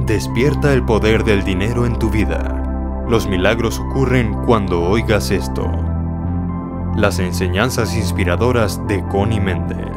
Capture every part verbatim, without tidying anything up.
Despierta el poder del dinero en tu vida. Los milagros ocurren cuando oigas esto. Las enseñanzas inspiradoras de Connie Méndez.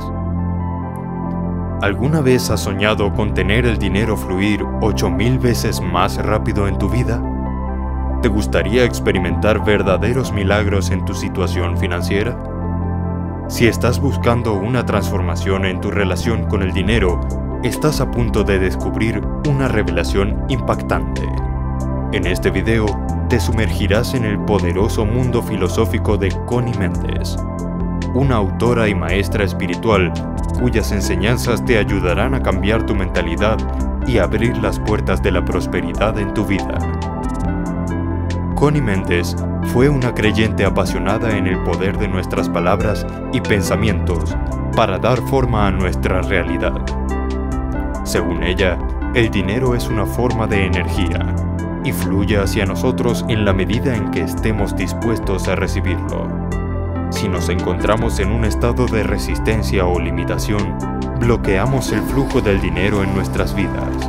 ¿Alguna vez has soñado con tener el dinero fluir ocho mil veces más rápido en tu vida? ¿Te gustaría experimentar verdaderos milagros en tu situación financiera? Si estás buscando una transformación en tu relación con el dinero, estás a punto de descubrir una revelación impactante. En este video, te sumergirás en el poderoso mundo filosófico de Connie Méndez, una autora y maestra espiritual cuyas enseñanzas te ayudarán a cambiar tu mentalidad y abrir las puertas de la prosperidad en tu vida. Connie Méndez fue una creyente apasionada en el poder de nuestras palabras y pensamientos para dar forma a nuestra realidad. Según ella, el dinero es una forma de energía y fluye hacia nosotros en la medida en que estemos dispuestos a recibirlo. Si nos encontramos en un estado de resistencia o limitación, bloqueamos el flujo del dinero en nuestras vidas.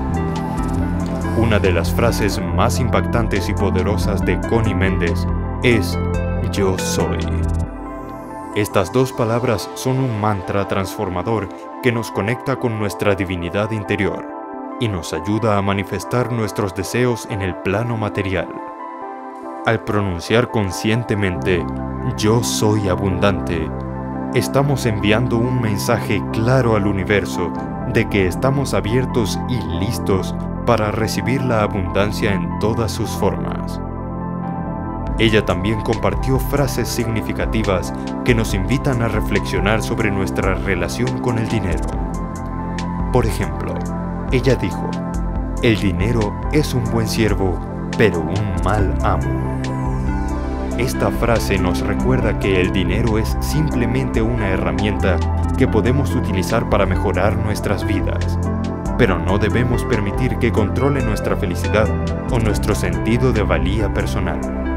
Una de las frases más impactantes y poderosas de Connie Méndez es "Yo soy". Estas dos palabras son un mantra transformador que nos conecta con nuestra divinidad interior y nos ayuda a manifestar nuestros deseos en el plano material. Al pronunciar conscientemente "Yo soy abundante", estamos enviando un mensaje claro al universo de que estamos abiertos y listos para recibir la abundancia en todas sus formas. Ella también compartió frases significativas que nos invitan a reflexionar sobre nuestra relación con el dinero. Por ejemplo, ella dijo: "El dinero es un buen siervo, pero un mal amo". Esta frase nos recuerda que el dinero es simplemente una herramienta que podemos utilizar para mejorar nuestras vidas, pero no debemos permitir que controle nuestra felicidad o nuestro sentido de valía personal.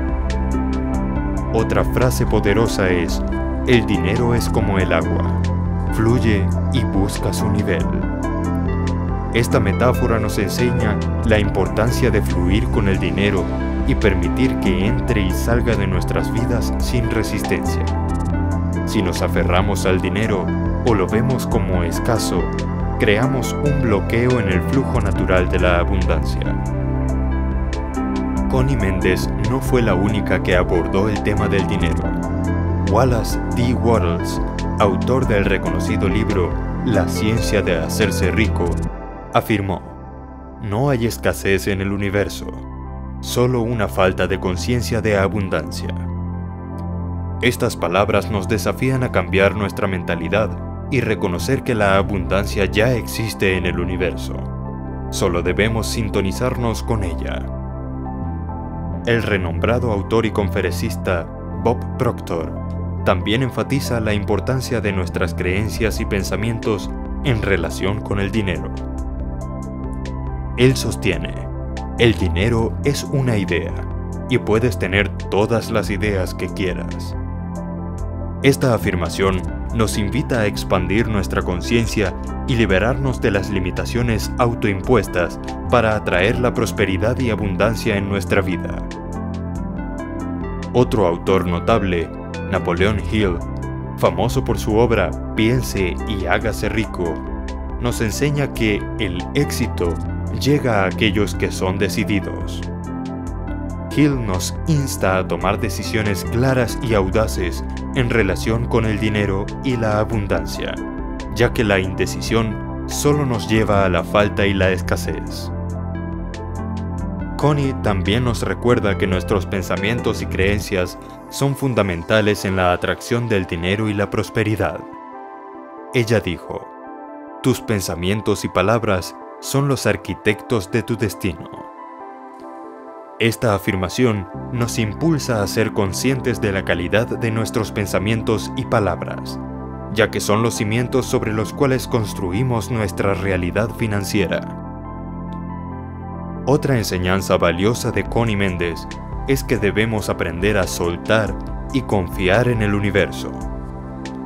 Otra frase poderosa es: "El dinero es como el agua, fluye y busca su nivel". Esta metáfora nos enseña la importancia de fluir con el dinero y permitir que entre y salga de nuestras vidas sin resistencia. Si nos aferramos al dinero o lo vemos como escaso, creamos un bloqueo en el flujo natural de la abundancia. Connie Méndez no fue la única que abordó el tema del dinero. Wallace D. Wattles, autor del reconocido libro La ciencia de hacerse rico, afirmó: "No hay escasez en el universo, solo una falta de conciencia de abundancia". Estas palabras nos desafían a cambiar nuestra mentalidad y reconocer que la abundancia ya existe en el universo. Solo debemos sintonizarnos con ella. El renombrado autor y conferencista Bob Proctor también enfatiza la importancia de nuestras creencias y pensamientos en relación con el dinero. Él sostiene: "El dinero es una idea, y puedes tener todas las ideas que quieras". Esta afirmación nos invita a expandir nuestra conciencia y liberarnos de las limitaciones autoimpuestas para atraer la prosperidad y abundancia en nuestra vida. Otro autor notable, Napoleon Hill, famoso por su obra Piense y hágase rico, nos enseña que el éxito llega a aquellos que son decididos. Hill nos insta a tomar decisiones claras y audaces en relación con el dinero y la abundancia, ya que la indecisión solo nos lleva a la falta y la escasez. Connie también nos recuerda que nuestros pensamientos y creencias son fundamentales en la atracción del dinero y la prosperidad. Ella dijo: "Tus pensamientos y palabras son los arquitectos de tu destino". Esta afirmación nos impulsa a ser conscientes de la calidad de nuestros pensamientos y palabras, ya que son los cimientos sobre los cuales construimos nuestra realidad financiera. Otra enseñanza valiosa de Connie Méndez es que debemos aprender a soltar y confiar en el universo.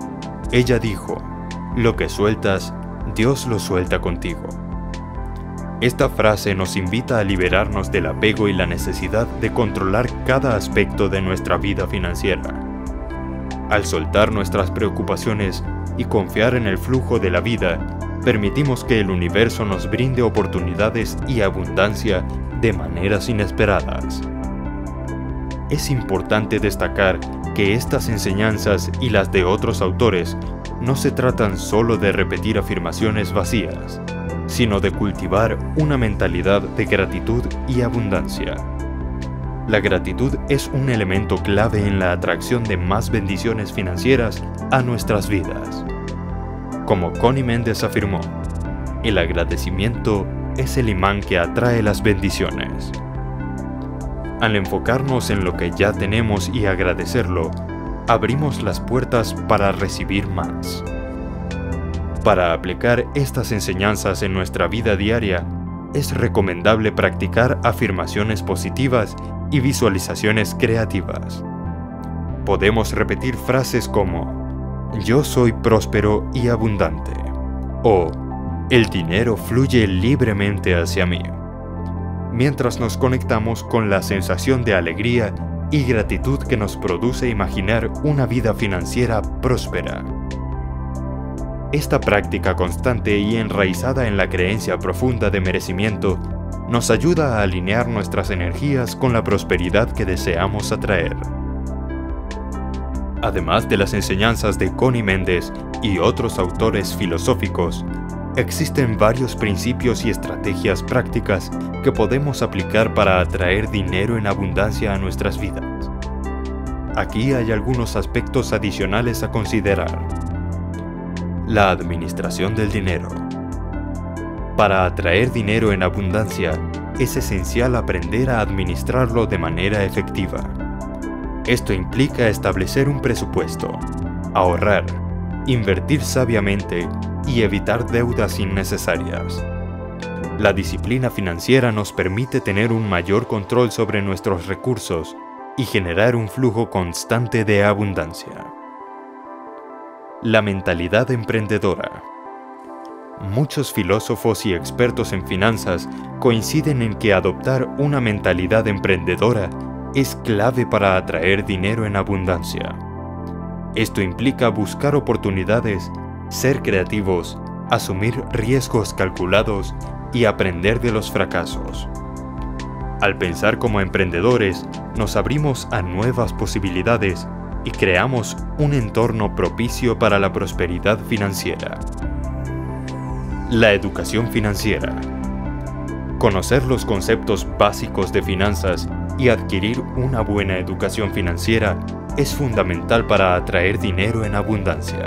Ella dijo: "Lo que sueltas, Dios lo suelta contigo". Esta frase nos invita a liberarnos del apego y la necesidad de controlar cada aspecto de nuestra vida financiera. Al soltar nuestras preocupaciones y confiar en el flujo de la vida, permitimos que el universo nos brinde oportunidades y abundancia de maneras inesperadas. Es importante destacar que estas enseñanzas y las de otros autores no se tratan solo de repetir afirmaciones vacías, sino de cultivar una mentalidad de gratitud y abundancia. La gratitud es un elemento clave en la atracción de más bendiciones financieras a nuestras vidas. Como Connie Méndez afirmó, el agradecimiento es el imán que atrae las bendiciones. Al enfocarnos en lo que ya tenemos y agradecerlo, abrimos las puertas para recibir más. Para aplicar estas enseñanzas en nuestra vida diaria, es recomendable practicar afirmaciones positivas y visualizaciones creativas. Podemos repetir frases como "Yo soy próspero y abundante" o "El dinero fluye libremente hacia mí", mientras nos conectamos con la sensación de alegría y gratitud que nos produce imaginar una vida financiera próspera. Esta práctica constante y enraizada en la creencia profunda de merecimiento nos ayuda a alinear nuestras energías con la prosperidad que deseamos atraer. Además de las enseñanzas de Connie Méndez y otros autores filosóficos, existen varios principios y estrategias prácticas que podemos aplicar para atraer dinero en abundancia a nuestras vidas. Aquí hay algunos aspectos adicionales a considerar. La administración del dinero. Para atraer dinero en abundancia, es esencial aprender a administrarlo de manera efectiva. Esto implica establecer un presupuesto, ahorrar, invertir sabiamente y evitar deudas innecesarias. La disciplina financiera nos permite tener un mayor control sobre nuestros recursos y generar un flujo constante de abundancia. La mentalidad emprendedora. Muchos filósofos y expertos en finanzas coinciden en que adoptar una mentalidad emprendedora es clave para atraer dinero en abundancia. Esto implica buscar oportunidades, ser creativos, asumir riesgos calculados y aprender de los fracasos. Al pensar como emprendedores, nos abrimos a nuevas posibilidades y creamos un entorno propicio para la prosperidad financiera. La educación financiera. Conocer los conceptos básicos de finanzas y adquirir una buena educación financiera es fundamental para atraer dinero en abundancia.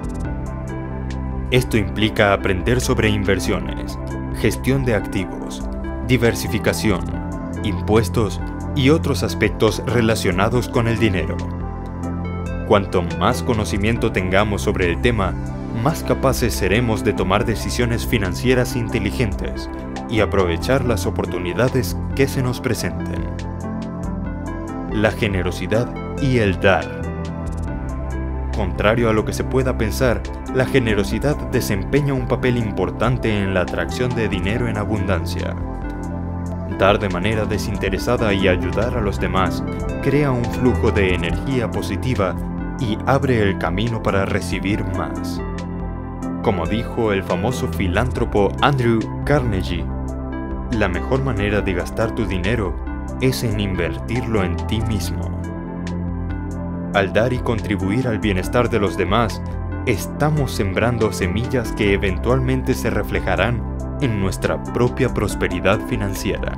Esto implica aprender sobre inversiones, gestión de activos, diversificación, impuestos y otros aspectos relacionados con el dinero. Cuanto más conocimiento tengamos sobre el tema, más capaces seremos de tomar decisiones financieras inteligentes y aprovechar las oportunidades que se nos presenten. La generosidad y el dar. Contrario a lo que se pueda pensar, la generosidad desempeña un papel importante en la atracción de dinero en abundancia. Dar de manera desinteresada y ayudar a los demás crea un flujo de energía positiva y abre el camino para recibir más. Como dijo el famoso filántropo Andrew Carnegie, la mejor manera de gastar tu dinero es en invertirlo en ti mismo. Al dar y contribuir al bienestar de los demás, estamos sembrando semillas que eventualmente se reflejarán en nuestra propia prosperidad financiera.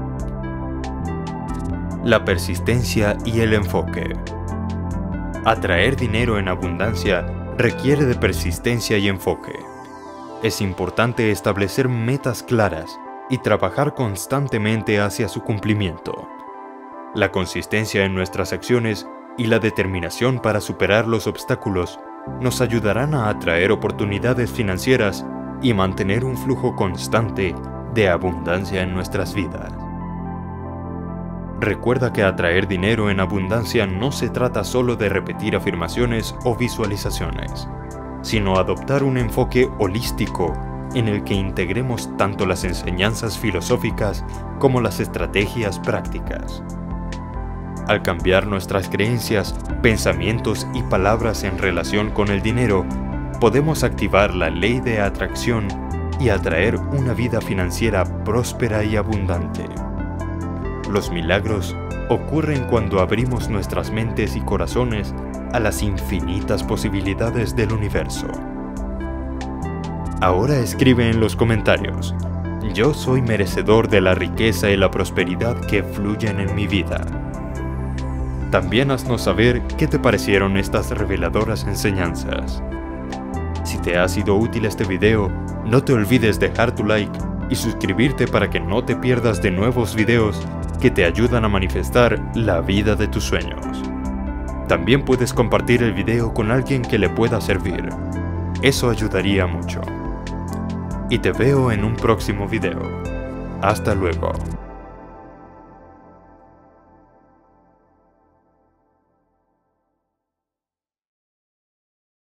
La persistencia y el enfoque. Atraer dinero en abundancia requiere de persistencia y enfoque. Es importante establecer metas claras y trabajar constantemente hacia su cumplimiento. La consistencia en nuestras acciones y la determinación para superar los obstáculos nos ayudarán a atraer oportunidades financieras y mantener un flujo constante de abundancia en nuestras vidas. Recuerda que atraer dinero en abundancia no se trata solo de repetir afirmaciones o visualizaciones, sino adoptar un enfoque holístico en el que integremos tanto las enseñanzas filosóficas como las estrategias prácticas. Al cambiar nuestras creencias, pensamientos y palabras en relación con el dinero, podemos activar la ley de atracción y atraer una vida financiera próspera y abundante. Los milagros ocurren cuando abrimos nuestras mentes y corazones a las infinitas posibilidades del universo. Ahora escribe en los comentarios: yo soy merecedor de la riqueza y la prosperidad que fluyen en mi vida. También haznos saber qué te parecieron estas reveladoras enseñanzas. Si te ha sido útil este video, no te olvides dejar tu like y suscribirte para que no te pierdas de nuevos videos que te ayudan a manifestar la vida de tus sueños. También puedes compartir el video con alguien que le pueda servir. Eso ayudaría mucho. Y te veo en un próximo video. Hasta luego.